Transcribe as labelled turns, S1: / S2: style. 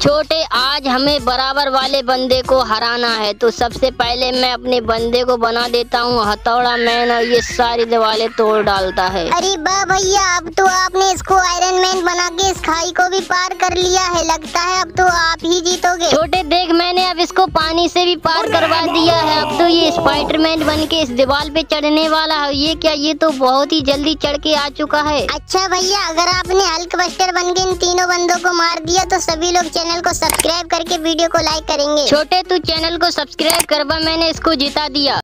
S1: छोटे, आज हमें बराबर वाले बंदे को हराना है, तो सबसे पहले मैं अपने बंदे को बना देता हूँ हथौड़ा मैन और ये सारी दीवारें तोड़ डालता है।
S2: अरे वाह भैया, अब तो आपने इसको आयरन मैन बना के इस खाई को भी पार कर लिया है। लगता है अब तो आप ही जीतोगे।
S1: छोटे देख, मैंने अब इसको पानी से भी पार करवा दिया है। अब तो ये स्पाइडरमैन बन के इस दीवार पे चढ़ने वाला है। ये क्या, ये तो बहुत ही जल्दी चढ़ के आ चुका है।
S2: अच्छा भैया, अगर आपने हल्क बस्टर बन के इन तीनों बंदों को मार दिया तो सभी लोग चैनल को सब्सक्राइब करके वीडियो को लाइक करेंगे।
S1: छोटे, तू चैनल को सब्सक्राइब करवा, मैंने इसको जिता दिया।